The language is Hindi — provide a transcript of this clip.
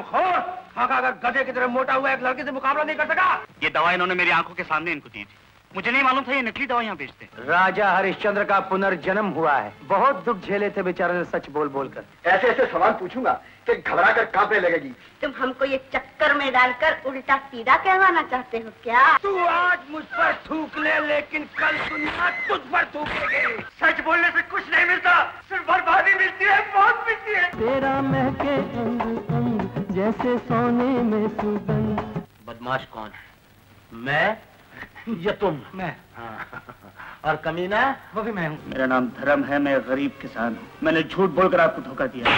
खोर खाका अगर गधे की तरह मोटा हुआ एक लड़के से मुकाबला नहीं कर सका। ये दवा इन्होंने मेरी आंखों के सामने इनको दी थी। मुझे नहीं मालूम था ये नकली दवा यहाँ बेचते हैं। राजा हरिश्चंद्र का पुनर्जन्म हुआ है। बहुत दुख झेले थे बेचारे ने सच बोल बोल कर। ऐसे ऐसे सवाल पूछूंगा कि घबरा कर कांपने लगेगी। तुम हमको ये चक्कर में डालकर उल्टा सीधा कहवाना चाहते हो क्या? तू आज मुझ पर थूक ले, लेकिन कल दुनिया तुझ पर थूकेगी। सच बोलने से कुछ नहीं मिलता, सिर्फ बर्बादी मिलती है, बहुत मिलती है। तेरा महके अंग अंग जैसे सोने में सुगंध। बदमाश कौन है? मैं या तुम? मैं। हाँ। और कमीना? वो भी मैं हूँ। मेरा नाम धर्म है, मैं गरीब किसान हूँ। मैंने झूठ बोलकर आपको धोखा दिया।